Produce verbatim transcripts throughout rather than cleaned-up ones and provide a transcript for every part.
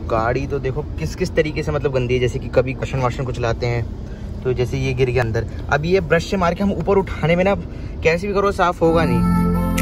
गाड़ी तो देखो किस किस तरीके से मतलब गंदी है, जैसे कि कभी क्वेश्चन वाशन को चलाते हैं तो जैसे ये गिर गया अंदर। अब ये ब्रश से मार के हम ऊपर उठाने में ना कैसे भी करो साफ होगा नहीं।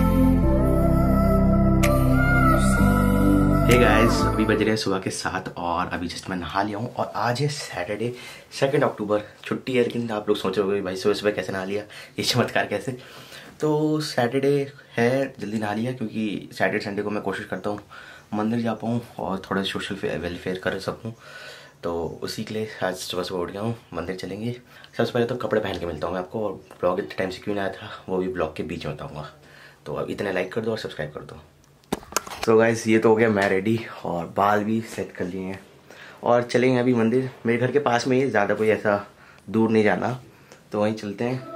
हे गाइस, अभी बज रहे हैं सुबह के सात और अभी जस्ट मैं नहा लिया हूँ और आज है सैटरडे सेकंड अक्टूबर, छुट्टी है। लेकिन आप लोग सोच रहे होंगे भाई सुबह सुबह कैसे नहा लिया, ये चमत्कार कैसे। तो सैटरडे है, जल्दी नहा लिया क्योंकि सैटरडे संडे को मैं कोशिश करता हूँ मंदिर जा पाऊँ और थोड़ा सोशल वेलफेयर कर सकूँ। तो उसी के लिए आज सुबह सुबह उठ गया हूँ, मंदिर चलेंगे। सबसे पहले तो कपड़े पहन के मिलता हूँ मैं आपको, और ब्लॉग इतने टाइम से क्यों नहीं आया था वो भी ब्लॉग के बीच में बताऊँगा। तो अब इतने लाइक कर दो और सब्सक्राइब कर दो। तो गाइस ये तो हो गया मैं रेडी और बाल भी सेट कर लिए हैं और चलेंगे अभी मंदिर। मेरे घर के पास में ही, ज़्यादा कोई ऐसा दूर नहीं जाना, तो वहीं चलते हैं।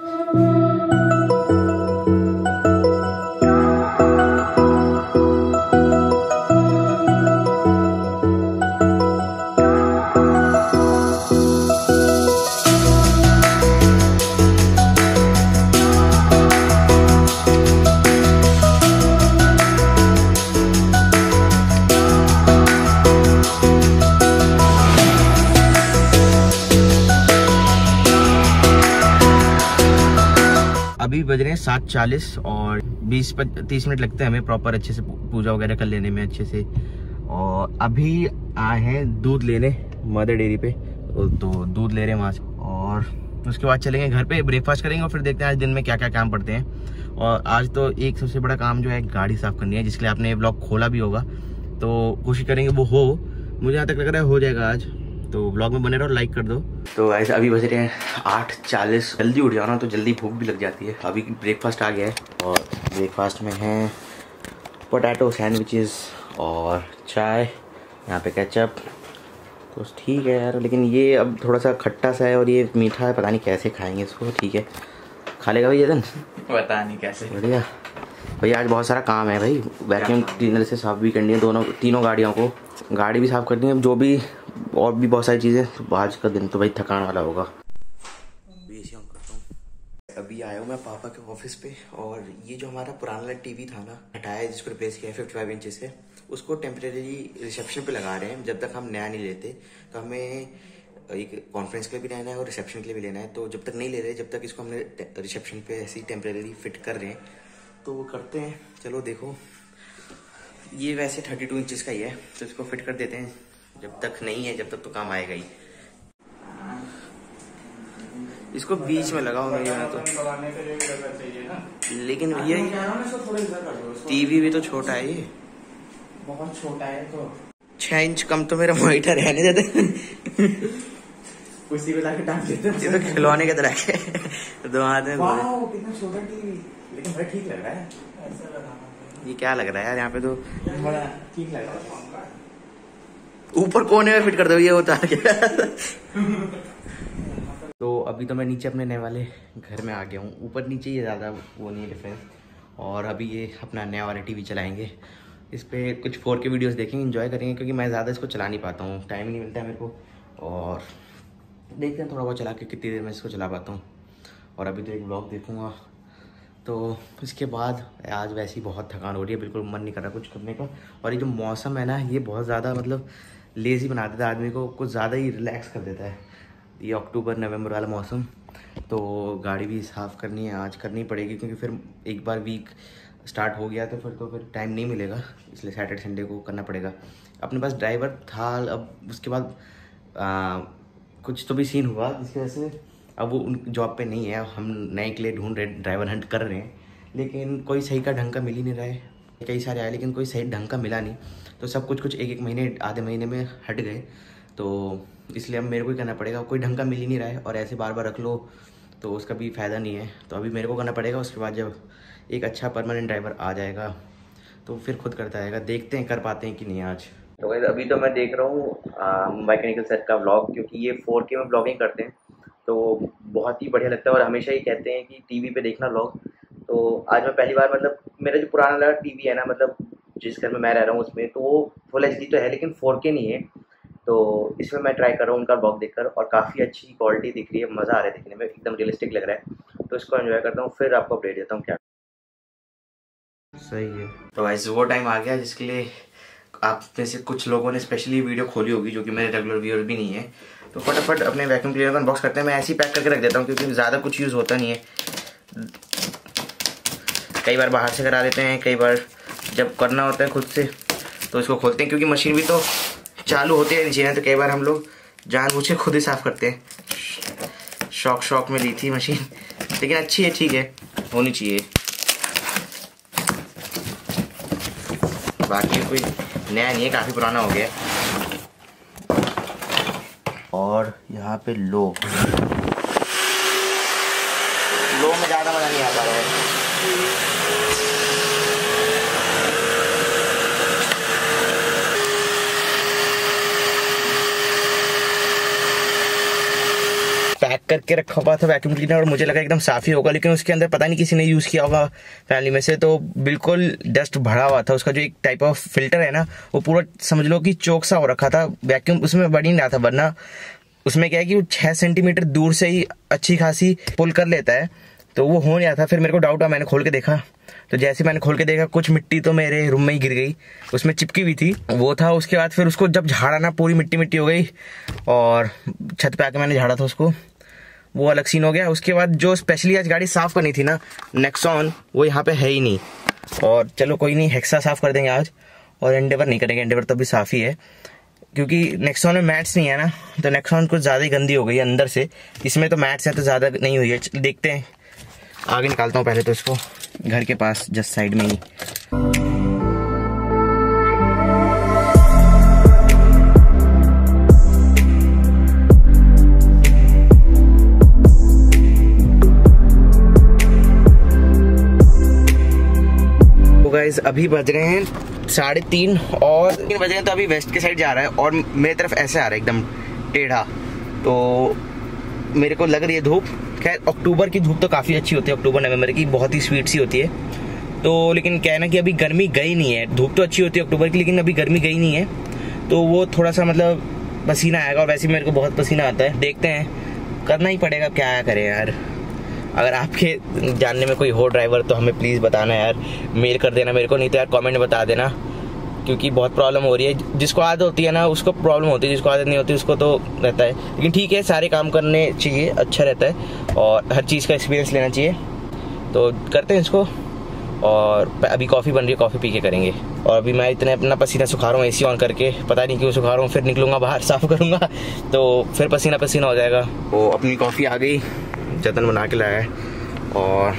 अभी बज रहे हैं सात चालीस और बीस तीस मिनट लगते हैं हमें प्रॉपर अच्छे से पूजा वगैरह कर लेने में अच्छे से। और अभी आए हैं दूध लेने मदर डेयरी पे, तो दूध ले रहे हैं वहाँ से और उसके बाद चलेंगे घर पे, ब्रेकफास्ट करेंगे और फिर देखते हैं आज दिन में क्या क्या काम पड़ते हैं। और आज तो एक सबसे बड़ा काम जो है गाड़ी साफ़ करनी है, जिसके लिए आपने ये ब्लॉग खोला भी होगा, तो कोशिश करेंगे वो हो। मुझे यहाँ तक लग रहा है हो जाएगा आज, तो ब्लॉग में बने रहो, लाइक कर दो। तो ऐसे अभी बज रहे हैं आठ चालीस, जल्दी उठ जाओ ना तो जल्दी भूख भी लग जाती है। अभी ब्रेकफास्ट आ गया है और ब्रेकफास्ट में है पोटैटो सैंडविचेस और चाय, यहाँ पे केचप। तो ठीक है यार, लेकिन ये अब थोड़ा सा खट्टा सा है और ये मीठा है, पता नहीं कैसे खाएंगे इसको। ठीक है, खा लेगा भाई जतन? पता नहीं कैसे। बढ़िया भैया, आज बहुत सारा काम है भाई। वैक्यूम क्लीनर से साफ़ भी करनी है दोनों तीनों गाड़ियों को, गाड़ी भी साफ़ करनी है, जो भी और भी बहुत सारी चीज़ें। तो आज का दिन तो भाई थकान वाला होगा। एसी ऑन करता हूँ। अभी आया हूँ मैं पापा के ऑफिस पे और ये जो हमारा पुराना टीवी था ना, हटाया है, जिसको रिप्लेस किया है फिफ्टी फाइव इंच से, उसको टेम्परेरी रिसेप्शन पे लगा रहे हैं। जब तक हम नया नहीं लेते तो हमें एक कॉन्फ्रेंस के लिए भी लेना है और रिसेप्शन के लिए भी लेना है। तो जब तक नहीं ले रहे, जब तक इसको हमने रिसेप्शन पे ऐसे ही टेम्परेरी फिट कर रहे हैं, तो वो करते हैं। चलो देखो, ये वैसे थर्टी टू इंचज़ का ही है, तो इसको फिट कर देते हैं। जब तक नहीं है, जब तक तो काम आएगा ही। इसको बीच में लगाओ मेरे यहाँ तो, लेकिन भैया टीवी भी तो छोटा है, ये बहुत छोटा है। तो छह इंच कम तो मेरा मॉनिटर रहने देते। उसी पे लाके डाल देते हैं। ये तो खिलौने की तरह है, दो हाथ में। वाह कितना छोटा टीवी, लेकिन बड़ा ठीक लग रहा है। ये क्या लग रहा है यार, यहाँ पे तो बड़ा ठीक लग रहा है। ऊपर कोने में फिट कर दो ये उतार के। तो अभी तो मैं नीचे अपने नए वाले घर में आ गया हूँ। ऊपर नीचे ये ज़्यादा वो नहीं है डिफरेंस। और अभी ये अपना नया वाला टीवी चलाएंगे, इस पर कुछ फोर के वीडियोस देखेंगे, एंजॉय करेंगे, क्योंकि मैं ज़्यादा इसको चला नहीं पाता हूँ, टाइम नहीं मिलता है मेरे को। और देखते हैं थोड़ा बहुत चला के कितनी देर में इसको चला पाता हूँ। और अभी तो एक ब्लॉग देखूँगा, तो इसके बाद आज वैसे ही बहुत थकान हो रही है, बिल्कुल मन नहीं कर रहा कुछ करने का। और ये जो मौसम है ना, ये बहुत ज़्यादा मतलब लेज़ी बना देता है आदमी को, कुछ ज़्यादा ही रिलैक्स कर देता है ये अक्टूबर नवंबर वाला मौसम। तो गाड़ी भी साफ़ करनी है, आज करनी पड़ेगी, क्योंकि फिर एक बार वीक स्टार्ट हो गया तो फिर तो फिर टाइम नहीं मिलेगा, इसलिए सैटरडे संडे को करना पड़ेगा। अपने पास ड्राइवर था, अब उसके बाद आ, कुछ तो भी सीन हुआ जिसकी वजह से अब वो उन जॉब पे नहीं है। हम नए के लिए ढूंढ रहे, ड्राइवर हंट कर रहे हैं, लेकिन कोई सही का ढंग का मिल ही नहीं रहा है। कई सारे आए लेकिन कोई सही ढंग का मिला नहीं, तो सब कुछ कुछ एक एक महीने आधे महीने में हट गए। तो इसलिए अब मेरे को ही करना पड़ेगा, कोई ढंग का मिल ही नहीं रहा है। और ऐसे बार बार रख लो तो उसका भी फ़ायदा नहीं है, तो अभी मेरे को करना पड़ेगा। उसके बाद जब एक अच्छा परमानेंट ड्राइवर आ जाएगा तो फिर खुद करता आएगा, देखते हैं कर पाते हैं कि नहीं आज। तो अभी तो मैं देख रहा हूँ मैकेनिकल सेट का व्लॉग, क्योंकि ये फोर के में ब्लॉगिंग करते हैं तो बहुत ही बढ़िया लगता है। और हमेशा ही कहते हैं कि टीवी पे देखना व्लॉग, तो आज मैं पहली बार, मतलब मेरा जो पुराना वाला टीवी है ना, मतलब जिस घर में मैं रह रहा हूँ उसमें, तो वो फुल एच डी तो है लेकिन फोर के नहीं है। तो इसमें मैं ट्राई कर रहा हूँ उनका ब्लॉग देखकर, और काफ़ी अच्छी क्वालिटी दिख रही है, मज़ा आ रहा है देखने में, एकदम रियलिस्टिक लग रहा है। तो इसको एंजॉय करता हूँ, फिर आपको अपडेट देता हूँ क्या सही है। तो वैसे वो टाइम आ गया जिसके लिए आप में से कुछ लोगों ने स्पेशली वीडियो खोली होगी जो कि मेरे रेगुलर व्यूअर भी नहीं है। तो फटाफट अपने वैक्यूम क्लीनर को अनबॉक्स करते हैं। मैं ऐसे ही पैक करके रख देता हूँ क्योंकि ज़्यादा कुछ यूज़ होता नहीं है। कई बार बाहर से करा देते हैं, कई बार जब करना होता है खुद से तो इसको खोलते हैं, क्योंकि मशीन भी तो चालू होती है नीचे, तो कई बार हम लोग जानबूझ के खुद ही साफ़ करते हैं। शौक शौक में ली थी मशीन, लेकिन अच्छी है, ठीक है, होनी चाहिए। बाकी कोई नया नहीं है, काफ़ी पुराना हो गया। और यहाँ पे लो लो में ज़्यादा मज़ा नहीं आता है। पैक करके रखा हुआ था वैक्यूम क्लीनर और मुझे लगा एकदम साफ ही होगा, लेकिन उसके अंदर पता नहीं किसी ने यूज़ किया होगा फैमिली में से, तो बिल्कुल डस्ट भरा हुआ था। उसका जो एक टाइप ऑफ फिल्टर है ना, वो पूरा समझ लो कि चौक सा हो रखा था। वैक्यूम उसमें बढ़ ही नहीं रहा था, वरना उसमें क्या है कि वो छः सेंटीमीटर दूर से ही अच्छी खासी पुल कर लेता है, तो वो हो नहीं रहा था। फिर मेरे को डाउट हुआ, मैंने खोल के देखा, तो जैसे मैंने खोल के देखा कुछ मिट्टी तो मेरे रूम में ही गिर गई, उसमें चिपकी हुई थी, वो था। उसके बाद फिर उसको जब झाड़ा ना, पूरी मिट्टी मिट्टी हो गई, और छत पे आके मैंने झाड़ा था उसको, वो अलग सीन हो गया। उसके बाद जो स्पेशली आज गाड़ी साफ़ करनी थी ना, नेक्सॉन, वो यहाँ पे है ही नहीं। और चलो कोई नहीं, हेक्सा साफ़ कर देंगे आज, और एंडेवर नहीं करेंगे, एंडेवर तो भी साफ़ ही है, क्योंकि नेक्सॉन में मैट्स नहीं है ना, तो नेक्सॉन कुछ ज़्यादा ही गंदी हो गई है अंदर से। इसमें तो मैट्स है तो ज़्यादा नहीं हुई है। देखते हैं, आगे निकालता हूँ पहले तो इसको घर के पास जस्ट साइड में ही। गाइस अभी बज रहे हैं साढ़े तीन और तीन बज रहे हैं, तो अभी वेस्ट के साइड जा रहा है और मेरी तरफ ऐसे आ रहा है एकदम टेढ़ा, तो मेरे को लग रही है धूप। खैर अक्टूबर की धूप तो काफ़ी अच्छी होती है, अक्टूबर नवंबर की बहुत ही स्वीट सी होती है। तो लेकिन क्या है ना कि अभी गर्मी गई नहीं है। धूप तो अच्छी होती है अक्टूबर की, लेकिन अभी गर्मी गई नहीं है, तो वो थोड़ा सा मतलब पसीना आएगा, और वैसे मेरे को बहुत पसीना आता है। देखते हैं, करना ही पड़ेगा, क्या करें यार। अगर आपके जानने में कोई हो ड्राइवर तो हमें प्लीज़ बताना यार, मेल कर देना मेरे को, नहीं तो यार कमेंट में बता देना, क्योंकि बहुत प्रॉब्लम हो रही है। जिसको आदत होती है ना उसको प्रॉब्लम होती है, जिसको आदत नहीं होती उसको तो रहता है। लेकिन ठीक है, सारे काम करने चाहिए, अच्छा रहता है, और हर चीज़ का एक्सपीरियंस लेना चाहिए। तो करते हैं इसको, और अभी कॉफ़ी बन रही है, कॉफ़ी पी के करेंगे। और अभी मैं इतने अपना पसीना सुखा रहा हूँ एसी ऑन करके, पता नहीं क्यों सुखा रहा हूँ। फिर निकलूँगा बाहर, साफ़ करूँगा तो फिर पसीना पसीना हो जाएगा। तो अपनी कॉफ़ी आ गई, जतन बना के लाया है, और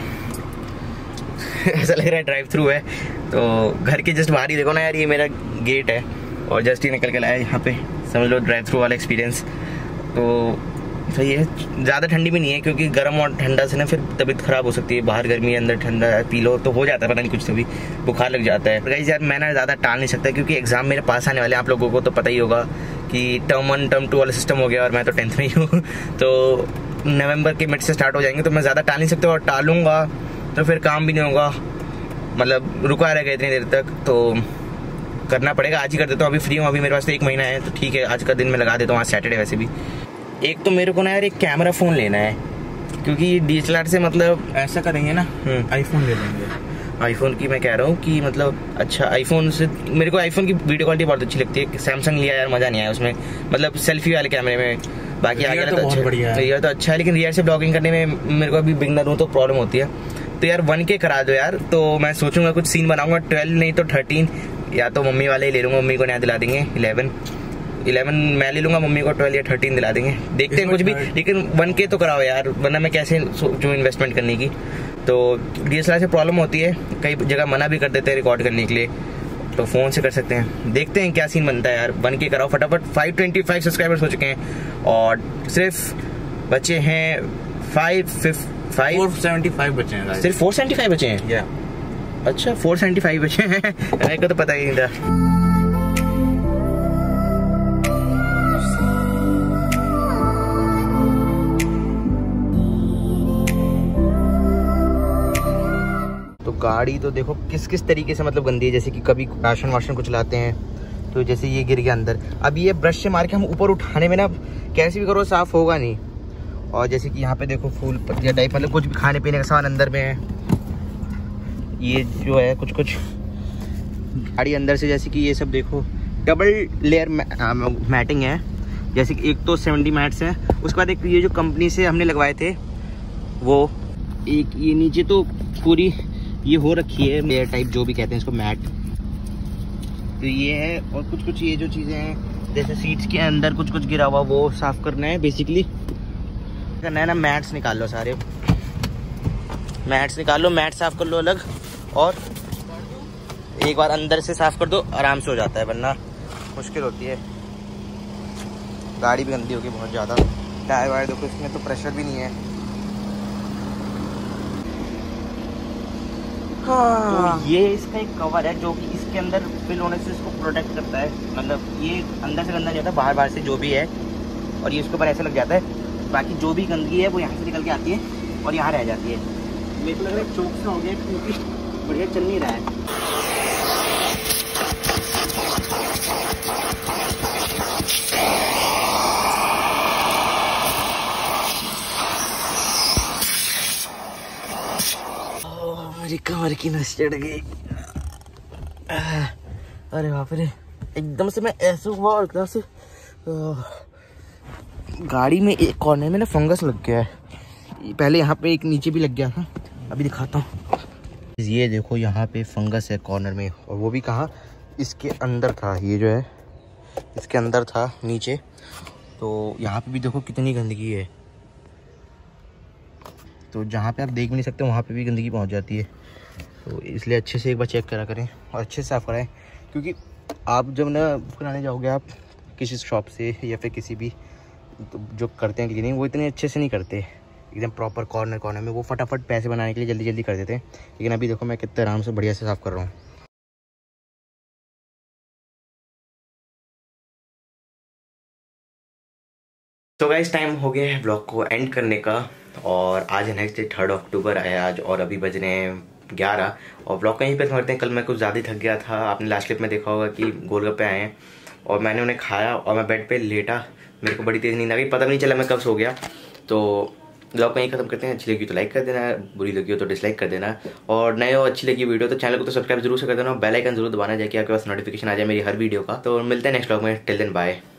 ऐसा लग रहा है ड्राइव थ्रू है। तो घर के जस्ट बाहर ही देखो ना यार, ये मेरा गेट है, और जस्ट ही निकल के लाया यहाँ पे, समझ लो ड्राइव थ्रू वाला एक्सपीरियंस। तो सही है, ज़्यादा ठंडी भी नहीं है, क्योंकि गर्म और ठंडा से ना फिर तबीयत ख़राब हो सकती है। बाहर गर्मी है, अंदर ठंडा पी लो तो हो जाता है, पता नहीं कुछ तो भी बुखार लग जाता है। गाइस यार मैं ना ज़्यादा टाल नहीं सकता, क्योंकि एग्ज़ाम मेरे पास आने वाले हैं। आप लोगों को तो पता ही होगा कि टर्म वन टर्म टू वाला सिस्टम हो गया, और मैं तो टेंथ में ही हूँ। तो नवंबर के मिड से स्टार्ट हो जाएंगे, तो मैं ज़्यादा टाल नहीं सकता, और टालूंगा तो फिर काम भी नहीं होगा, मतलब रुका रहेगा इतनी देर तक, तो करना पड़ेगा। आज ही कर देता हूँ, अभी फ्री हूँ, अभी मेरे पास तो एक महीना है, तो ठीक है आज का दिन मैं लगा देता हूँ, आज सैटरडे वैसे भी। एक तो मेरे को ना यार एक कैमरा फ़ोन लेना है, क्योंकि डी एस एल आर से मतलब ऐसा करेंगे ना, आईफोन ले लेंगे। आईफोन की मैं कह रहा हूँ कि मतलब अच्छा आईफोन से मेरे को आईफोन की वीडियो क्वालिटी बहुत अच्छी लगती है। सैमसंग लिया यार, मज़ा नहीं आया उसमें, मतलब सेल्फी वाले कैमरे में। बाकी आगे तो अच्छा बढ़िया है, तो अच्छा है, लेकिन रियर से ब्लॉगिंग करने में मेरे को अभी बिगनर हूँ तो प्रॉब्लम होती है। तो यार वन के करा दो यार, तो मैं सोचूंगा कुछ सीन बनाऊंगा। ट्वेल्व नहीं तो थर्टीन, या तो मम्मी वाले ही ले लूँगा, मम्मी को नया दिला देंगे। इलेवन इलेवन मैं ले लूँगा, मम्मी को ट्वेल्व या थर्टीन दिला देंगे, देखते हैं कुछ भी, लेकिन वन के तो कराओ यार, वरना मैं कैसे सोचूँ इन्वेस्टमेंट करने की। तो डी एस एल आर से प्रॉब्लम होती है, कई जगह मना भी कर देते हैं रिकॉर्ड करने के लिए, तो फ़ोन से कर सकते हैं। देखते हैं क्या सीन बनता है यार, वन के कराओ फटाफट। फाइव ट्वेंटी फाइव सब्सक्राइबर्स हो चुके हैं, और सिर्फ बचे हैं five five four seventy five बचे हैं, सिर्फ फोर सेवेंटी फाइव बचे हैं। या अच्छा फोर सेवेंटी फाइव बचे हैं मेरे को तो पता ही नहीं था। तो गाड़ी तो देखो किस किस तरीके से मतलब गंदी है, जैसे कि कभी राशन वाशन कुछ लाते हैं तो जैसे ये गिर गया अंदर। अब ये ब्रश से मार के हम ऊपर उठाने में ना कैसे भी करो साफ होगा नहीं। और जैसे कि यहाँ पे देखो फूल पत्तियाँ टाइप, मतलब कुछ भी खाने पीने का सामान अंदर में है। ये जो है कुछ कुछ गाड़ी अंदर से जैसे कि ये सब देखो डबल लेयर मैटिंग है, जैसे कि एक तो सेवेंटी मैट्स है, उसके बाद एक ये जो कंपनी से हमने लगवाए थे वो एक ये नीचे तो पूरी ये हो रखी है लेयर टाइप जो भी कहते हैं इसको मैट, तो ये है। और कुछ कुछ ये जो चीज़ें हैं जैसे सीट्स के अंदर कुछ कुछ गिरा हुआ वो साफ़ करना है, बेसिकली करना है ना। मैट्स निकाल लो, सारे मैट्स निकाल लो, मैट साफ़ कर लो अलग, और एक बार अंदर से साफ़ कर दो आराम से हो जाता है, वरना मुश्किल होती है। गाड़ी भी गंदी होगी बहुत ज़्यादा। टायर वायर देखो, इसमें तो प्रेशर भी नहीं है। हाँ। तो ये इसका एक कवर है जो कि इसके अंदर फिल होने से इसको प्रोटेक्ट करता है, मतलब ये अंदर से गंदा नहीं होता, बाहर बाहर से जो भी है, और ये उसके ऊपर ऐसे लग जाता है। बाकी जो भी गंदगी है वो यहाँ से निकल के आती है और यहाँ रह जाती है। मेरे को लग रहा है चौक से हो गया क्योंकि बढ़िया चल नहीं रहा है। मेरी कमर की नस चढ़ गई। अरे बाप रे, एकदम से मैं ऐसे हुआ और एकदम से गाड़ी में एक कॉर्नर में ना फंगस लग गया है। पहले यहाँ पे एक नीचे भी लग गया था, अभी दिखाता हूँ। ये देखो यहाँ पे फंगस है कॉर्नर में, और वो भी कहाँ, इसके अंदर था। ये जो है इसके अंदर था नीचे, तो यहाँ पे भी देखो कितनी गंदगी है। तो जहाँ पे आप देख भी नहीं सकते वहाँ पे भी गंदगी पहुँच जाती है, तो इसलिए अच्छे से एक बार चेक करा करें और अच्छे से साफ़ कराएं। क्योंकि आप जब ना कराने जाओगे आप किसी शॉप से या फिर किसी भी तो जो करते हैं क्लीनिंग, वो इतने अच्छे से नहीं करते एकदम प्रॉपर कॉर्नर कॉर्नर में। वो फटाफट पैसे बनाने के लिए जल्दी जल्दी कर देते हैं, लेकिन अभी देखो मैं कितने आराम से बढ़िया से साफ़ कर रहा हूँ। तो गाइस टाइम हो गया है ब्लॉग को एंड करने का, और आज है नेक्स्ट डे, थर्ड अक्टूबर है आज, और अभी बज रहे हैं ग्यारह, और ब्लॉग कहीं पे समझते हैं। कल मैं कुछ ज़्यादा थक गया था, आपने लास्ट क्लिप में देखा होगा कि गोलगप्पे आए हैं और मैंने उन्हें खाया और मैं बेड पे लेटा, मेरे को बड़ी तेज़ नींद आ गई, पता भी नहीं चला मैं कब सो गया। तो ब्लॉग कहीं खत्म करते हैं। अच्छी लगी तो लाइक कर देना, बुरी लगी हो तो डिसलाइक कर देना, और नए हो अच्छी लगी वीडियो तो चैनल को तो सब्सक्राइब जरूर से कर देना, बेल आइकन जरूर दबाना जाए कि आपके पास नोटिफिकेशन आ जाए मेरी हर वीडियो का। तो मिलते हैं नेक्स्ट ब्लॉग में, टिल देन बाय।